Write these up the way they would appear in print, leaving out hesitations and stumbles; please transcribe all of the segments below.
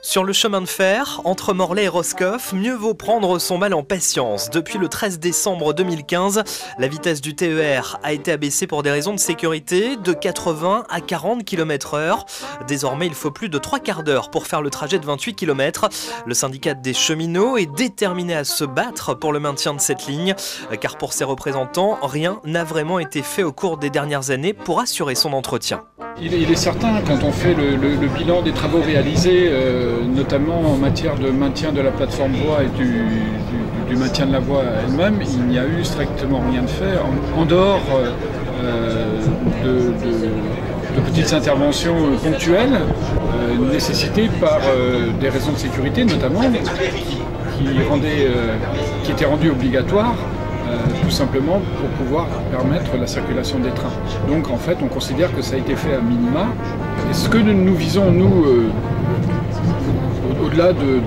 Sur le chemin de fer, entre Morlaix et Roscoff, mieux vaut prendre son mal en patience. Depuis le 13 décembre 2015, la vitesse du TER a été abaissée pour des raisons de sécurité de 80 à 40 km/h. Désormais, il faut plus de 3 quarts d'heure pour faire le trajet de 28 km. Le syndicat des cheminots est déterminé à se battre pour le maintien de cette ligne, car pour ses représentants, rien n'a vraiment été fait au cours des dernières années pour assurer son entretien. Il est certain, quand on fait le bilan des travaux réalisés, notamment en matière de maintien de la plateforme voie et du maintien de la voie elle-même, il n'y a eu strictement rien de fait, en dehors de petites interventions ponctuelles nécessitées par des raisons de sécurité, notamment, qui étaient rendues obligatoires. Tout simplement pour pouvoir permettre la circulation des trains. Donc en fait on considère que ça a été fait à minima. Et ce que nous visons, nous, au-delà de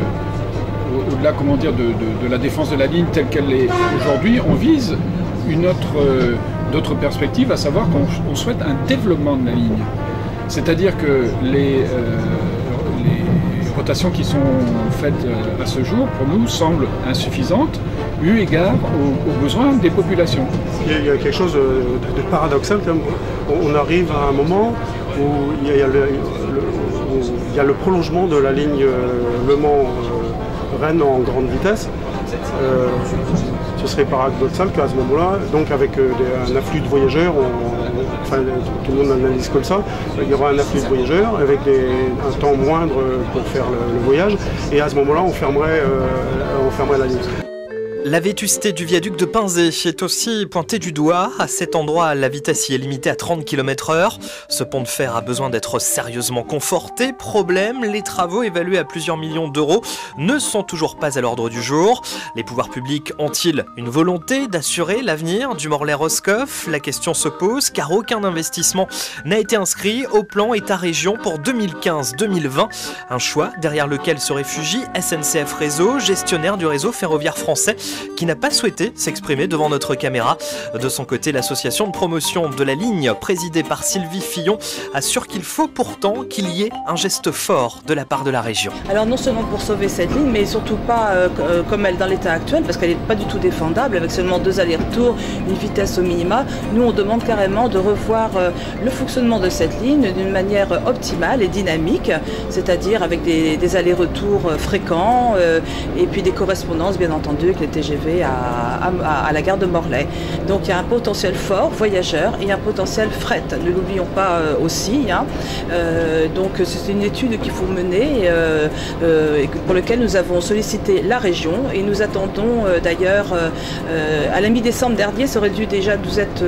la défense de la ligne telle qu'elle est aujourd'hui, on vise d'autres perspectives, à savoir qu'on souhaite un développement de la ligne. C'est-à-dire que les rotations qui sont faites à ce jour, pour nous, semblent insuffisantes, eu égard aux besoins des populations. Il y a quelque chose de paradoxal. On arrive à un moment où il y a le prolongement de la ligne Le Mans-Rennes en grande vitesse. Ce serait paradoxal qu'à ce moment-là, donc avec un afflux de voyageurs, tout le monde analyse comme ça, il y aura un afflux de voyageurs avec un temps moindre pour faire le voyage, et à ce moment-là on fermerait la ligne. La vétusté du viaduc de Pinzé est aussi pointée du doigt. À cet endroit, la vitesse y est limitée à 30 km/h. Ce pont de fer a besoin d'être sérieusement conforté. Problème, les travaux évalués à plusieurs millions d'euros ne sont toujours pas à l'ordre du jour. Les pouvoirs publics ont-ils une volonté d'assurer l'avenir du Morlaix-Roscoff? La question se pose car aucun investissement n'a été inscrit au plan État-région pour 2015-2020. Un choix derrière lequel se réfugie SNCF Réseau, gestionnaire du réseau ferroviaire français, qui n'a pas souhaité s'exprimer devant notre caméra. De son côté, l'association de promotion de la ligne, présidée par Sylvie Fillon, assure qu'il faut pourtant qu'il y ait un geste fort de la part de la région. Alors non seulement pour sauver cette ligne, mais surtout pas comme elle dans l'état actuel, parce qu'elle n'est pas du tout défendable, avec seulement 2 allers-retours, une vitesse au minima. Nous, on demande carrément de revoir le fonctionnement de cette ligne d'une manière optimale et dynamique, c'est-à-dire avec des allers-retours fréquents et puis des correspondances, bien entendu, avec les TGV à la gare de Morlaix. Donc il y a un potentiel fort voyageur et un potentiel fret, ne l'oublions pas aussi. Donc c'est une étude qu'il faut mener pour laquelle nous avons sollicité la région et nous attendons d'ailleurs à la mi-décembre dernier, ça aurait dû déjà nous être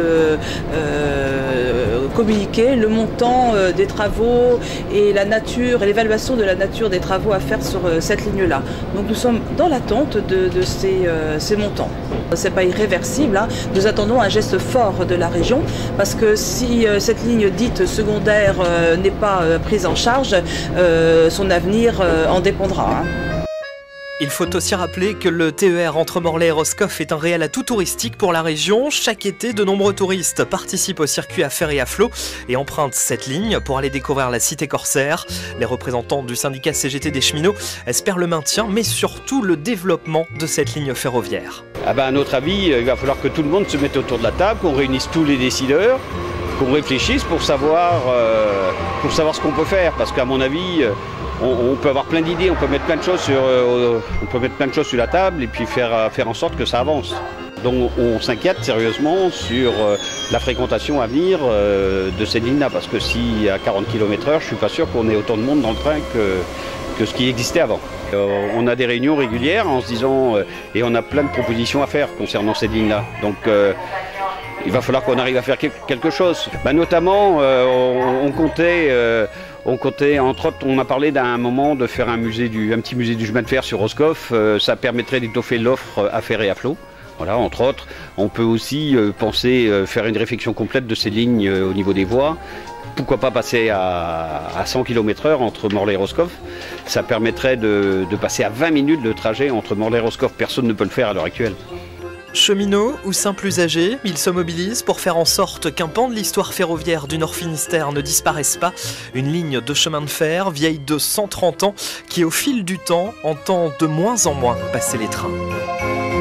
communiqué le montant des travaux et la nature et l'évaluation de la nature des travaux à faire sur cette ligne-là. Donc nous sommes dans l'attente de ces montants. C'est pas irréversible, Nous attendons un geste fort de la région parce que si cette ligne dite secondaire n'est pas prise en charge, son avenir en dépendra. Il faut aussi rappeler que le TER entre Morlaix et Roscoff est un réel atout touristique pour la région. Chaque été, de nombreux touristes participent au circuit à fer et à flot et empruntent cette ligne pour aller découvrir la cité corsaire. Les représentants du syndicat CGT des cheminots espèrent le maintien, mais surtout le développement de cette ligne ferroviaire. À notre avis, il va falloir que tout le monde se mette autour de la table, qu'on réunisse tous les décideurs, qu'on réfléchisse pour savoir ce qu'on peut faire. Parce qu'à mon avis, on peut avoir plein d'idées, on peut mettre plein de choses sur la table et puis faire en sorte que ça avance. Donc on s'inquiète sérieusement sur la fréquentation à venir de ces lignes-là, parce que si à 40 km/h, je ne suis pas sûr qu'on ait autant de monde dans le train que ce qui existait avant. On a des réunions régulières en se disant, et on a plein de propositions à faire concernant ces lignes-là. Donc il va falloir qu'on arrive à faire quelque chose. Notamment, on comptait, entre autres, on a parlé d'un moment de faire un petit musée du chemin de fer sur Roscoff. Ça permettrait d'étoffer l'offre à fer et à flot. Voilà, entre autres. On peut aussi penser faire une réflexion complète de ces lignes au niveau des voies. Pourquoi pas passer à 100 km/h entre Morlaix et Roscoff. Ça permettrait de passer à 20 minutes de trajet entre Morlaix et Roscoff. Personne ne peut le faire à l'heure actuelle. Cheminots ou simples usagers, ils se mobilisent pour faire en sorte qu'un pan de l'histoire ferroviaire du Nord Finistère ne disparaisse pas. Une ligne de chemin de fer vieille de 130 ans qui, au fil du temps, entend de moins en moins passer les trains.